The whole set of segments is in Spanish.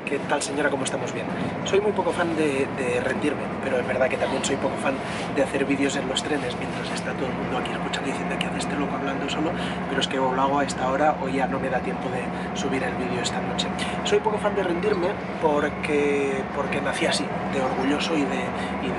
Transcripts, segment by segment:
¿Qué tal, señora? ¿Cómo estamos? Bien. Soy muy poco fan de rendirme, pero es verdad que también soy poco fan de hacer vídeos en los trenes mientras está todo el mundo aquí escuchando y diciendo que hace este loco hablando solo, pero es que lo hago a esta hora o ya no me da tiempo de subir el vídeo esta noche. Soy poco fan de rendirme porque nací así, de orgulloso y de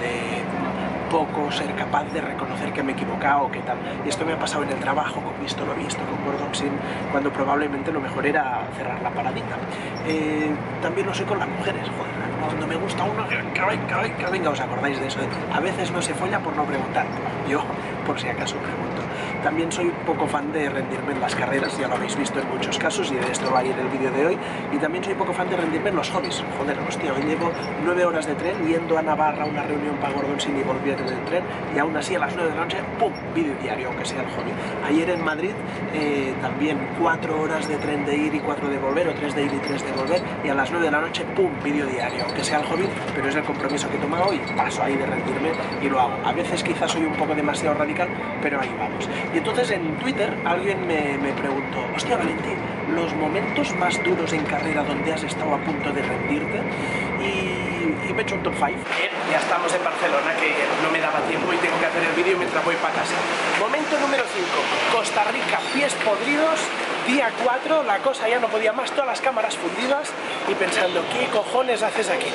poco ser capaz de reconocer que me he equivocado o qué tal. Y esto me ha pasado en el trabajo, con visto lo visto, con Gordon Sin, cuando probablemente lo mejor era cerrar la paradita. También lo soy con las mujeres, joder, cuando me gusta uno, venga, ¿os acordáis de eso? A veces no se folla por no preguntar. Yo, por si acaso, pregunto. También soy poco fan de rendirme en las carreras, ya lo habéis visto en muchos casos y de esto va a ir el vídeo de hoy. Y también soy poco fan de rendirme en los hobbies. Joder, hostia, hoy llevo 9 horas de tren yendo a Navarra a una reunión para Gordon Sin y volviendo del tren, y aún así a las 9 de la noche, ¡pum!, vídeo diario, aunque sea el hobby. Ayer en Madrid también 4 horas de tren de ir y 4 de volver, o 3 de ir y 3 de volver, y a las 9 de la noche, ¡pum!, vídeo diario, aunque sea el hobby, pero es el compromiso que he tomado y paso ahí de rendirme y lo hago. A veces quizás soy un poco demasiado radical, pero ahí vamos. Y entonces en Twitter alguien me preguntó, hostia, Valentín, los momentos más duros en carrera donde has estado a punto de rendirte, y me he hecho un top 5. Ya estamos en Barcelona, que no me daba tiempo y tengo que hacer el vídeo mientras voy para casa. Momento número 5, Costa Rica, pies podridos, día 4, la cosa ya no podía más, todas las cámaras fundidas y pensando, ¿qué cojones haces aquí?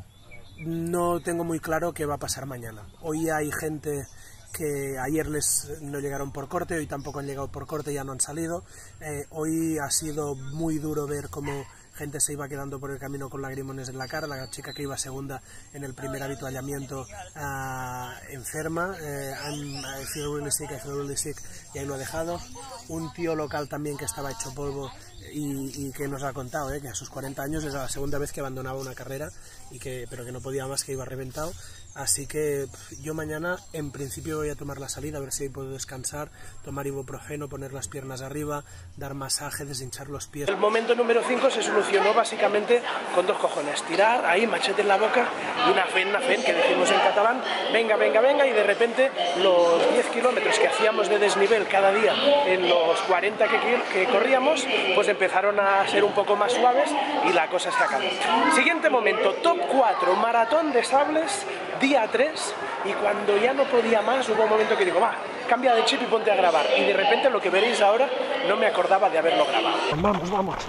No tengo muy claro qué va a pasar mañana. Hoy hay gente que ayer no llegaron por corte, hoy tampoco han llegado por corte, ya no han salido. Hoy ha sido muy duro ver cómo gente se iba quedando por el camino con lagrimones en la cara. La chica que iba segunda en el primer avituallamiento enferma, I feel really sick, y ahí lo ha dejado. Un tío local también que estaba hecho polvo y que nos ha contado que a sus 40 años es la segunda vez que abandonaba una carrera, pero que no podía más, que iba reventado. Así que yo mañana en principio voy a tomar la salida, a ver si puedo descansar, tomar ibuprofeno, poner las piernas arriba, dar masaje, deshinchar los pies. El momento número 5 se solucionó básicamente con 2 cojones: tirar ahí, machete en la boca, y una fen, que decimos en catalán, venga, y de repente los 10 kilómetros que hacíamos de desnivel cada día en los 40 que corríamos, pues empezaron a ser un poco más suaves y la cosa se acabó. Siguiente momento, top 4, maratón de sables, día 3, y cuando ya no podía más hubo un momento que digo, va, cambia de chip y ponte a grabar, y de repente lo que veréis ahora no me acordaba de haberlo grabado. Vamos,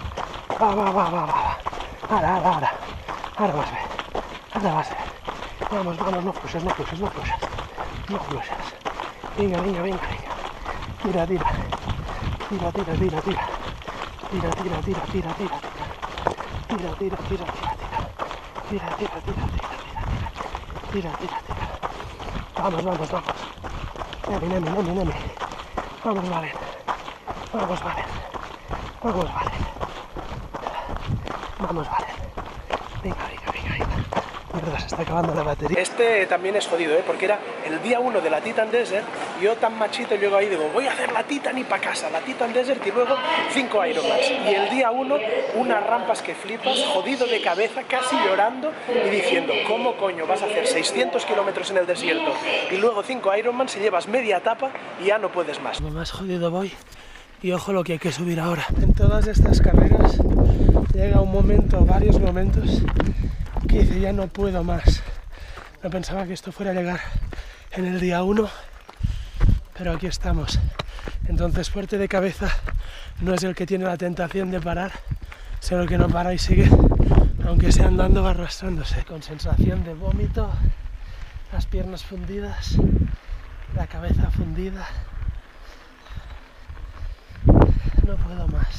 va, ahora vas a ver, vamos, no fluxas, venga, tira, vamos, Nemi, vamos, Valen, venga, mierda, se está acabando la batería. Este también es jodido, porque era el día 1 de la Titan Desert, yo tan machito llego ahí y digo, voy a hacer la Titan y para casa, la Titan Desert y luego 5 Ironmans. Y el día 1, unas rampas que flipas, jodido de cabeza, casi llorando y diciendo, ¿cómo coño vas a hacer 600 kilómetros en el desierto y luego 5 Ironmans y llevas media etapa y ya no puedes más? Lo más jodido voy, y ojo lo que hay que subir ahora. En todas estas carreras llega un momento, varios momentos, que dice, ya no puedo más. No pensaba que esto fuera a llegar en el día 1, pero aquí estamos. Entonces, fuerte de cabeza no es el que tiene la tentación de parar, sino el que no para y sigue, aunque sea andando o arrastrándose. Con sensación de vómito, las piernas fundidas, la cabeza fundida. No puedo más.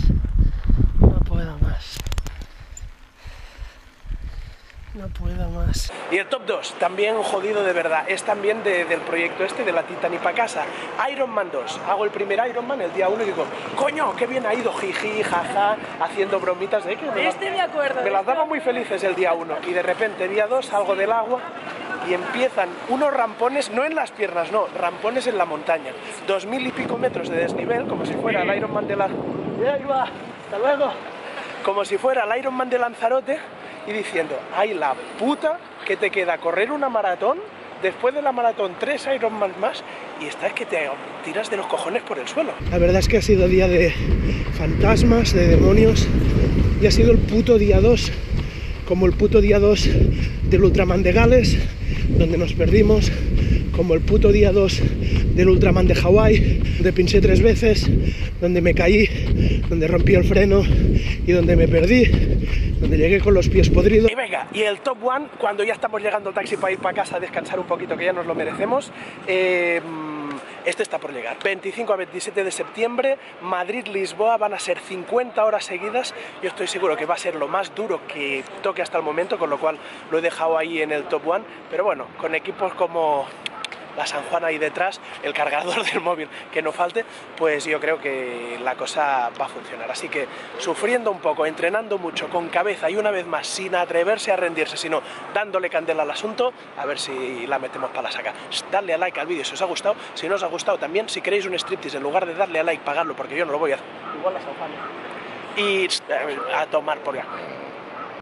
Y el top 2, también jodido de verdad, es también del proyecto de la Titan y pa' casa. Ironman 2, hago el primer Ironman el día 1 y digo, coño, qué bien ha ido, jiji, jaja, haciendo bromitas de que me acuerdo. Me las daba muy felices el día 1, y de repente día 2 salgo del agua y empiezan unos rampones, no en las piernas, no, rampones en la montaña. 2000 y pico metros de desnivel, como si fuera el Ironman de hasta luego. Como si fuera el Ironman de Lanzarote, y diciendo, ay la puta que te queda correr una maratón, después de la maratón 3 Ironman más, y estás que te tiras de los cojones por el suelo. La verdad es que ha sido día de fantasmas, de demonios, y ha sido el puto día 2 como el puto día 2 del Ultraman de Gales, donde nos perdimos, como el puto día 2 del Ultraman de Hawái, donde pinché 3 veces, donde me caí, donde rompí el freno y donde me perdí, donde llegué con los pies podridos. Y venga, y el top one, cuando ya estamos llegando al taxi para ir para casa a descansar un poquito, que ya nos lo merecemos, este está por llegar. 25 a 27 de septiembre, Madrid-Lisboa, van a ser 50 horas seguidas. Yo estoy seguro que va a ser lo más duro que toque hasta el momento, con lo cual lo he dejado ahí en el top one. Pero bueno, con equipos como la San Juan ahí detrás, el cargador del móvil que no falte, pues yo creo que la cosa va a funcionar. Así que sufriendo un poco, entrenando mucho, con cabeza y una vez más, sin atreverse a rendirse, sino dándole candela al asunto, a ver si la metemos para la saca. Dadle a like al vídeo si os ha gustado, si no os ha gustado también, si queréis un striptease, en lugar de darle a like, pagadlo, porque yo no lo voy a hacer. Igual la San Juan. Y a tomar por ya.